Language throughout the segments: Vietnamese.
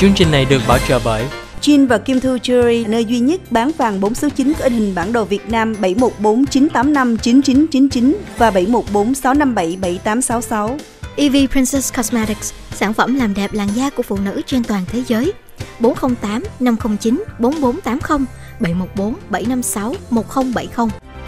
Chương trình này được bảo trợ bởi Jin và Kim Thu Jewelry, nơi duy nhất bán vàng 4 số 9 có in hình bản đồ Việt Nam 714 985 9999 và 714 657 7866. EV Princess Cosmetics, sản phẩm làm đẹp làn da của phụ nữ trên toàn thế giới. 408 509 4480 714 756 1070.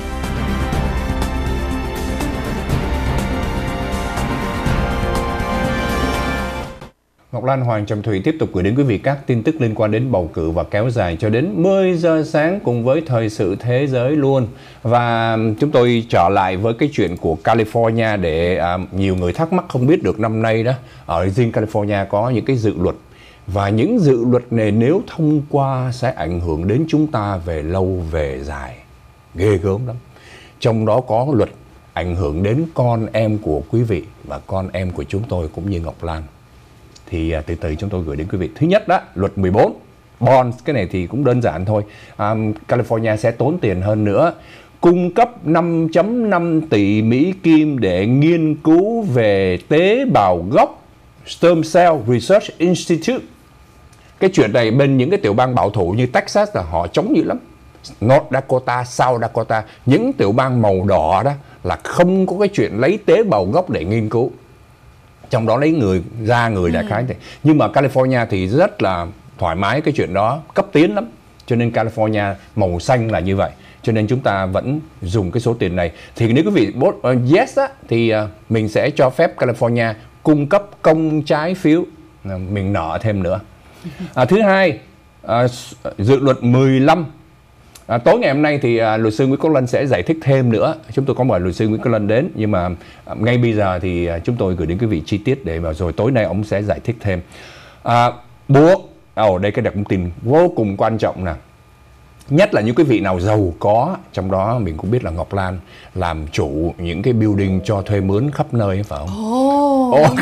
Ngọc Lan, Hoàng, Trầm Thủy tiếp tục gửi đến quý vị các tin tức liên quan đến bầu cử và kéo dài cho đến 10 giờ sáng cùng với thời sự thế giới luôn. Và chúng tôi trở lại với cái chuyện của California để nhiều người thắc mắc không biết được năm nay đó, ở riêng California có những cái dự luật. Và những dự luật này nếu thông qua sẽ ảnh hưởng đến chúng ta về lâu về dài. Ghê gớm lắm. Trong đó có luật ảnh hưởng đến con em của quý vị và con em của chúng tôi cũng như Ngọc Lan. Thì từ từ chúng tôi gửi đến quý vị. Thứ nhất đó, luật 14 bonds, cái này thì cũng đơn giản thôi. California sẽ tốn tiền hơn nữa, cung cấp 5.5 tỷ Mỹ Kim để nghiên cứu về tế bào gốc, Stem Cell Research Institute. Cái chuyện này bên những cái tiểu bang bảo thủ như Texas là họ chống dữ lắm. North Dakota, South Dakota, những tiểu bang màu đỏ đó là không có cái chuyện lấy tế bào gốc để nghiên cứu. Trong đó lấy người đại khái thì. Nhưng mà California thì rất là thoải mái cái chuyện đó, cấp tiến lắm. Cho nên California màu xanh là như vậy. Cho nên chúng ta vẫn dùng cái số tiền này. Thì nếu quý vị vote yes á, thì mình sẽ cho phép California cung cấp công trái phiếu. Mình nợ thêm nữa. Thứ hai, dự luật 15. Tối ngày hôm nay thì luật sư Nguyễn Quốc Lân sẽ giải thích thêm nữa. Chúng tôi có mời luật sư Nguyễn Quốc Lân đến. Nhưng mà ngay bây giờ thì chúng tôi gửi đến quý vị chi tiết để mà rồi tối nay ông sẽ giải thích thêm. Buộc, đây cái đặc tin vô cùng quan trọng nè. Nhất là những quý vị nào giàu có. Trong đó mình cũng biết là Ngọc Lan làm chủ những cái building cho thuê mướn khắp nơi, phải không?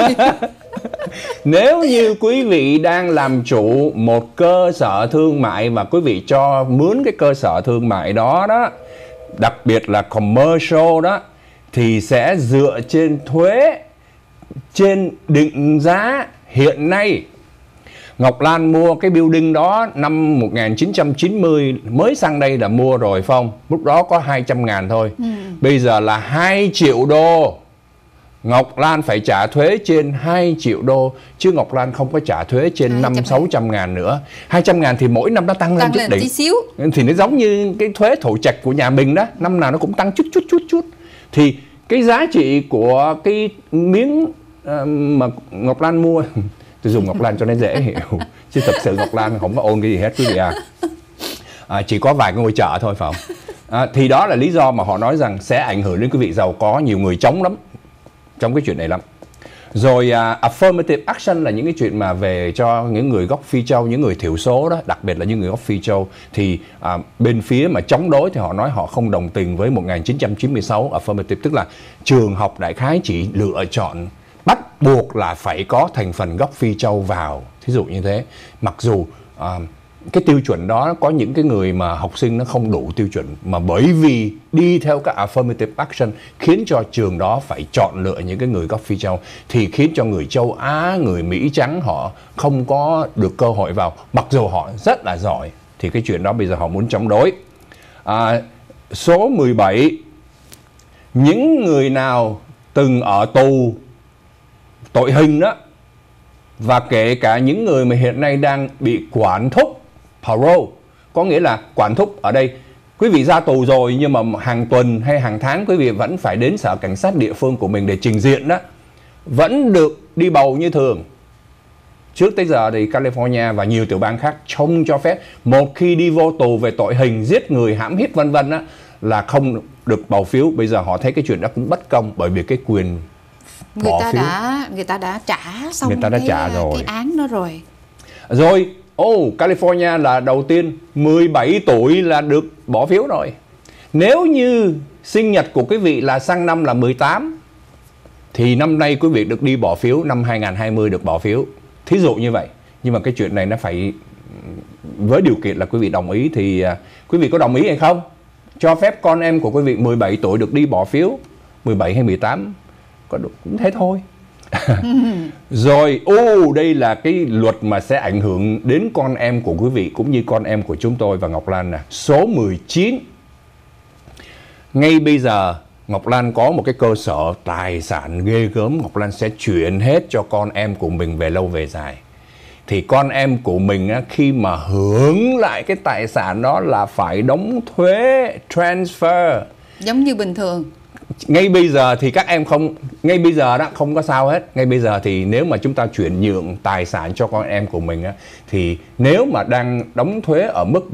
Nếu như quý vị đang làm chủ một cơ sở thương mại và quý vị cho mướn cái cơ sở thương mại đó đó, đặc biệt là commercial đó, thì sẽ dựa trên thuế, trên định giá hiện nay. Ngọc Lan mua cái building đó năm 1990, mới sang đây là mua rồi phải không? Lúc đó có 200.000 thôi. Bây giờ là 2 triệu đô. Ngọc Lan phải trả thuế trên 2 triệu đô. Chứ Ngọc Lan không có trả thuế trên 500-600 ngàn nữa. 200 ngàn thì mỗi năm nó tăng lên chút đỉnh. Thì nó giống như cái thuế thổ trạch của nhà mình đó. Năm nào nó cũng tăng chút. Thì cái giá trị của cái miếng mà Ngọc Lan mua, tôi dùng Ngọc Lan cho nó dễ hiểu, chứ thật sự Ngọc Lan không có ôn cái gì hết quý vị chỉ có vài cái ngôi chợ thôi phải không? Thì đó là lý do mà họ nói rằng sẽ ảnh hưởng đến quý vị giàu có. Nhiều người chống lắm trong cái chuyện này lắm. Rồi affirmative action là những cái chuyện mà về cho những người gốc Phi Châu, những người thiểu số đó, đặc biệt là những người gốc Phi Châu. Thì bên phía mà chống đối thì họ nói họ không đồng tình với 1996 affirmative, tức là trường học đại khái chỉ lựa chọn bắt buộc là phải có thành phần gốc Phi Châu vào, thí dụ như thế. Mặc dù cái tiêu chuẩn đó có những cái người mà học sinh nó không đủ tiêu chuẩn, mà bởi vì đi theo các affirmative action khiến cho trường đó phải chọn lựa những cái người gốc Phi Châu, thì khiến cho người châu Á, người Mỹ trắng họ không có được cơ hội vào, mặc dù họ rất là giỏi. Thì cái chuyện đó bây giờ họ muốn chống đối. Số 17, những người nào từng ở tù tội hình đó, và kể cả những người mà hiện nay đang bị quản thúc parole, có nghĩa là quản thúc ở đây quý vị ra tù rồi nhưng mà hàng tuần hay hàng tháng quý vị vẫn phải đến sở cảnh sát địa phương của mình để trình diện đó, vẫn được đi bầu như thường. Trước tới giờ thì California và nhiều tiểu bang khác không cho phép, một khi đi vô tù về tội hình, giết người, hãm hiếp vân vân là không được bầu phiếu. Bây giờ họ thấy cái chuyện đó cũng bất công, bởi vì cái quyền người ta đã trả xong, người ta đã trả rồi cái án đó rồi. California là đầu tiên 17 tuổi là được bỏ phiếu rồi. Nếu như sinh nhật của quý vị là sang năm là 18 thì năm nay quý vị được đi bỏ phiếu, năm 2020 được bỏ phiếu, thí dụ như vậy. Nhưng mà cái chuyện này nó phải với điều kiện là quý vị đồng ý. Thì quý vị có đồng ý hay không? Cho phép con em của quý vị 17 tuổi được đi bỏ phiếu, 17 hay 18 có được, cũng thế thôi. Rồi, đây là cái luật mà sẽ ảnh hưởng đến con em của quý vị cũng như con em của chúng tôi và Ngọc Lan nè. Số 19. Ngay bây giờ Ngọc Lan có một cái cơ sở tài sản ghê gớm, Ngọc Lan sẽ chuyển hết cho con em của mình về lâu về dài. Thì con em của mình á, khi mà hưởng lại cái tài sản đó là phải đóng thuế transfer. Giống như bình thường. Ngay bây giờ thì các em không, ngay bây giờ đó không có sao hết. Ngay bây giờ thì nếu mà chúng ta chuyển nhượng tài sản cho con em của mình á, thì nếu mà đang đóng thuế ở mức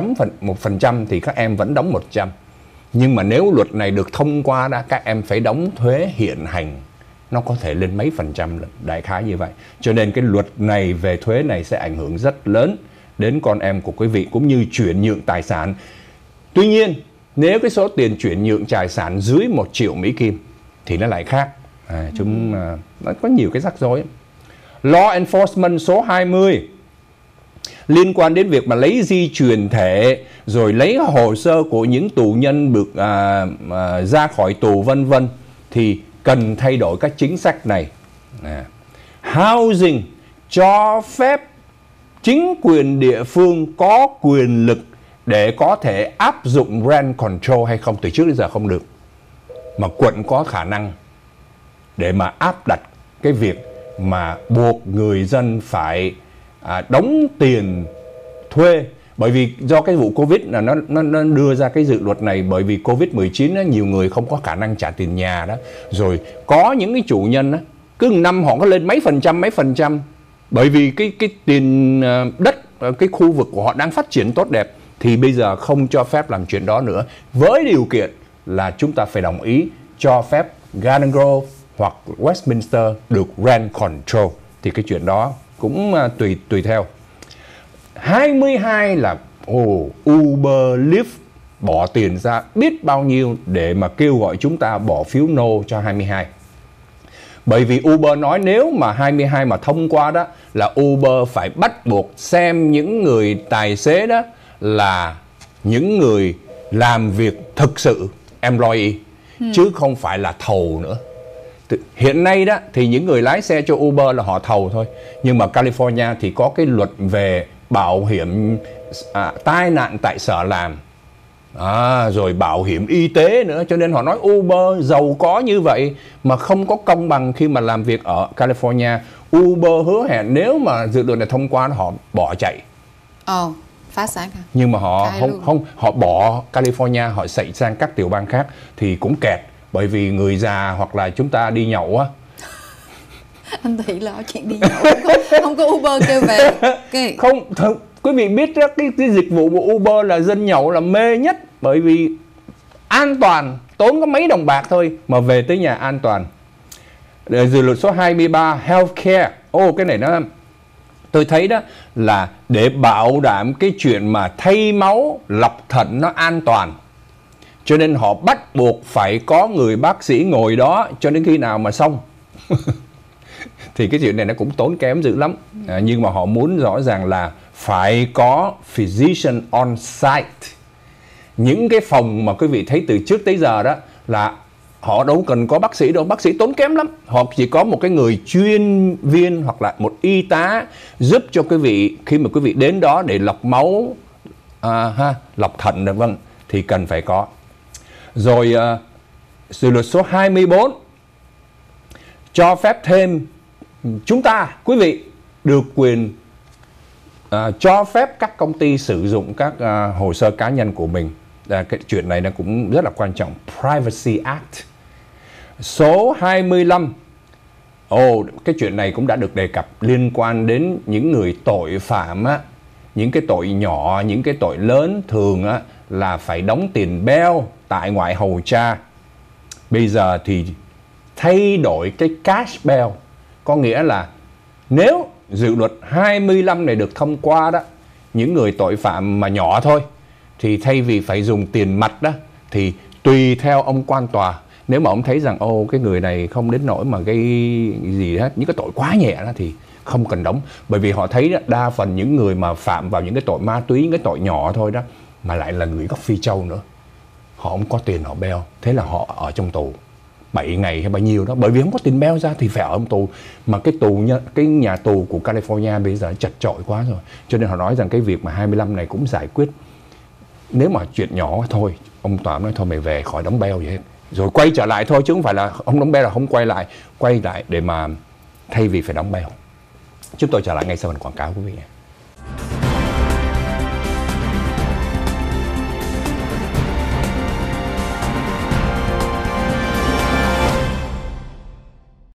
1% thì các em vẫn đóng 100. Nhưng mà nếu luật này được thông qua đó, các em phải đóng thuế hiện hành. Nó có thể lên mấy %, đại khái như vậy. Cho nên cái luật này về thuế này sẽ ảnh hưởng rất lớn đến con em của quý vị cũng như chuyển nhượng tài sản. Tuy nhiên, nếu cái số tiền chuyển nhượng tài sản dưới 1 triệu Mỹ Kim thì nó lại khác. Nó có nhiều cái rắc rối. Law Enforcement số 20 liên quan đến việc mà lấy di truyền thể rồi lấy hồ sơ của những tù nhân được ra khỏi tù vân vân thì cần thay đổi các chính sách này. Housing cho phép chính quyền địa phương có quyền lực để có thể áp dụng rent control hay không. Từ trước đến giờ không được, mà quận có khả năng để mà áp đặt cái việc mà buộc người dân phải đóng tiền thuê. Bởi vì do cái vụ Covid là nó đưa ra cái dự luật này, bởi vì Covid-19 á, nhiều người không có khả năng trả tiền nhà đó. Rồi có những cái chủ nhân á, cứ năm họ có lên mấy phần trăm, bởi vì cái tiền đất, cái khu vực của họ đang phát triển tốt đẹp, thì bây giờ không cho phép làm chuyện đó nữa, với điều kiện là chúng ta phải đồng ý cho phép Garden Grove hoặc Westminster được rent control. Thì cái chuyện đó cũng tùy theo. 22 là Uber, Lyft bỏ tiền ra biết bao nhiêu để mà kêu gọi chúng ta bỏ phiếu no cho 22. Bởi vì Uber nói nếu mà 22 mà thông qua đó là Uber phải bắt buộc xem những người tài xế đó là những người làm việc thực sự employee, chứ không phải là thầu nữa. Hiện nay đó thì những người lái xe cho Uber là họ thầu thôi. Nhưng mà California thì có cái luật về bảo hiểm tai nạn tại sở làm, rồi bảo hiểm y tế nữa. Cho nên họ nói Uber giàu có như vậy mà không có công bằng khi mà làm việc ở California. Uber hứa hẹn nếu mà dự luật này thông qua họ bỏ chạy. Phá sản à? Nhưng mà họ họ bỏ California, họ chạy sang các tiểu bang khác thì cũng kẹt. Bởi vì người già hoặc là chúng ta đi nhậu á. Anh Thị lo chuyện đi nhậu, không có Uber kêu về. Không, quý vị biết đó, cái dịch vụ của Uber là dân nhậu là mê nhất. Bởi vì an toàn, tốn có mấy đồng bạc thôi mà về tới nhà an toàn. Dự luật số 23 Healthcare. Cái này nó tôi thấy đó là để bảo đảm cái chuyện mà thay máu, lọc thận nó an toàn. Cho nên họ bắt buộc phải có người bác sĩ ngồi đó cho đến khi nào mà xong. Thì cái chuyện này nó cũng tốn kém dữ lắm. Nhưng mà họ muốn rõ ràng là phải có physician on site. Những cái phòng mà quý vị thấy từ trước tới giờ đó là họ đâu cần có bác sĩ đâu. Bác sĩ tốn kém lắm. Họ chỉ có một cái người chuyên viên hoặc là một y tá giúp cho quý vị khi mà quý vị đến đó để lọc máu, lọc thận được vâng, thì cần phải có. Rồi dự luật số 24 cho phép thêm chúng ta, quý vị, được quyền cho phép các công ty sử dụng các hồ sơ cá nhân của mình. Cái chuyện này nó cũng rất là quan trọng. Privacy Act. Số 25. Cái chuyện này cũng đã được đề cập liên quan đến những người tội phạm á. Những cái tội nhỏ, những cái tội lớn thường á là phải đóng tiền bail tại ngoại hầu cha. Bây giờ thì thay đổi cái cash bail. Có nghĩa là nếu dự luật 25 này được thông qua đó, những người tội phạm mà nhỏ thôi, thì thay vì phải dùng tiền mặt đó, thì tùy theo ông quan tòa. Nếu mà ông thấy rằng cái người này không đến nỗi mà gây gì hết, những cái tội quá nhẹ đó thì không cần đóng. Bởi vì họ thấy đó, đa phần những người mà phạm vào những cái tội ma túy, những cái tội nhỏ thôi đó, mà lại là người gốc Phi Châu nữa, họ không có tiền họ bail, thế là họ ở trong tù. 7 ngày hay bao nhiêu đó, bởi vì không có tiền bail ra thì phải ở tù. Mà cái nhà tù của California bây giờ chật chội quá rồi, cho nên họ nói rằng cái việc mà 25 này cũng giải quyết. Nếu mà chuyện nhỏ thôi, ông tòa nói thôi mày về khỏi đóng bail gì hết, rồi quay trở lại thôi, chứ không phải là ông đóng bail là không quay lại để mà thay vì phải đóng bail. Chúng tôi trở lại ngay sau phần quảng cáo quý vị.